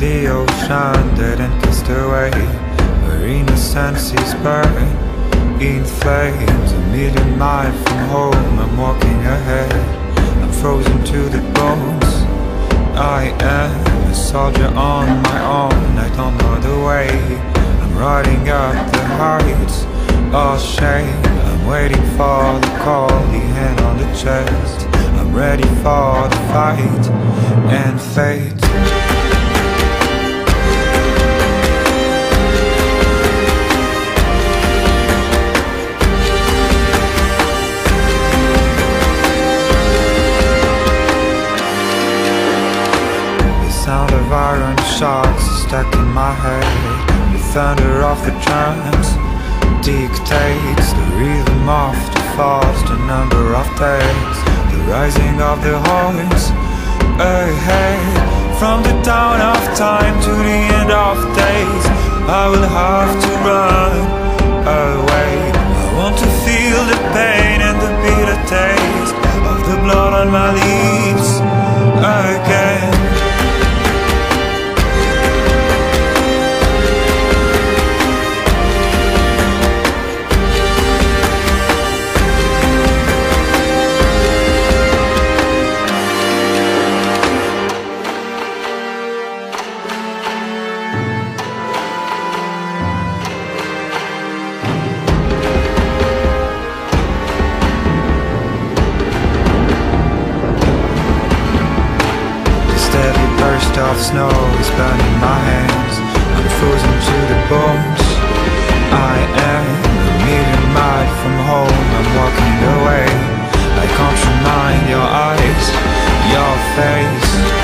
the ocean dead and kissed away, where innocence is burned in flames. A million miles from home, I'm walking ahead, I'm frozen to the bones. I am a soldier on my own, I don't know the way. I'm riding up the heights, all shame. I'm waiting for the call, the hand on the chest. I'm ready for the fight and fate. Sound of iron shots stuck in my head. The thunder of the drums dictates the rhythm of the falls, the number of days, the rising of the horns ahead. From the dawn of time to the end of days, I will have to run away. I want to feel the pain and the bitter taste of the blood on my lips again. Of snow is burning my hands, I'm frozen to the bones. I am a million miles from home, I'm walking away. I can't remind your eyes, your face.